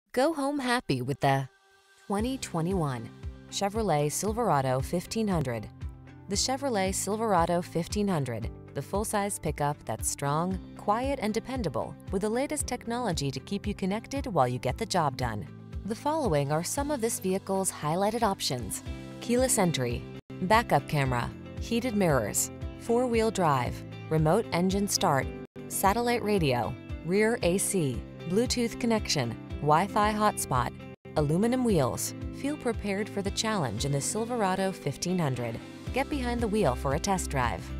Go home happy with the 2021 Chevrolet Silverado 1500. The Chevrolet Silverado 1500, the full-size pickup that's strong, quiet, and dependable, with the latest technology to keep you connected while you get the job done. The following are some of this vehicle's highlighted options: keyless entry, backup camera, heated mirrors, four-wheel drive, remote engine start, satellite radio, rear AC, Bluetooth connection, Wi-Fi hotspot, aluminum wheels. Feel prepared for the challenge in the Silverado 1500. Get behind the wheel for a test drive.